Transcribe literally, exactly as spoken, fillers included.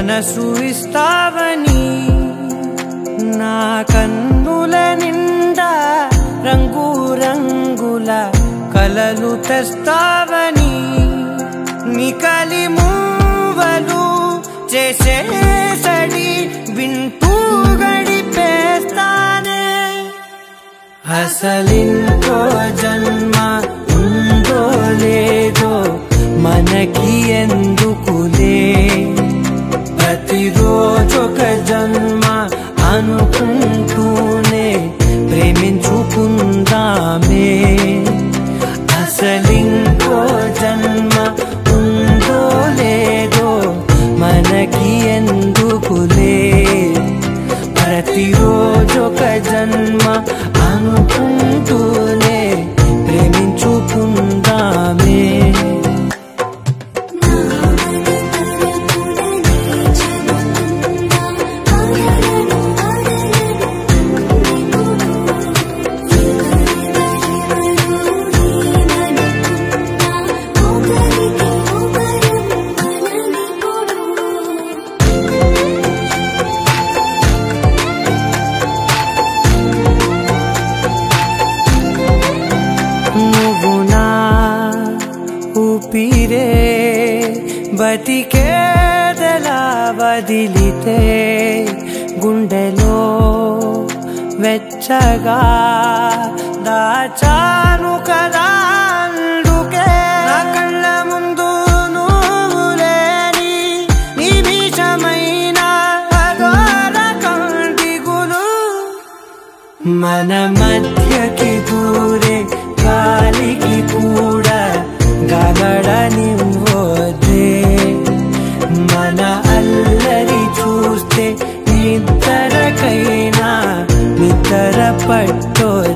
మనసు ఇస్తావని నా కన్నుల నిండా రంగు రంగుల కలలు తెస్తావని నికలి మూవలు చేసేసడి వింటూ గడిపేస్తానే అసలింకో జన్మ ఉందో లేదో మనకి ఎందుకులే ప్రతిరోజొక జన్మ అనుకుంటూనే ప్రేమించుకుందామే అసలింకో జన్మ ఉందో లేదో మనకి ఎందుకులే ప్రతిరోజొక జన్మ అనుకుంటూనే ప్రేమించుకుందామే ఊపిరే బతికేదలా వదిలితే గుండెలో వెచ్చగా దాచాను కదా అందుకే నా కళ్ళ ముందు నువ్వు లేని నిమిషమైన అఘోర కంటిగులు మన మధ్యకి దూరే గాలికి కూడా గగడనివ్వొద్దే మన అల్లరి చూస్తే నిద్రకైనా నిద్ర పట్టొద్దే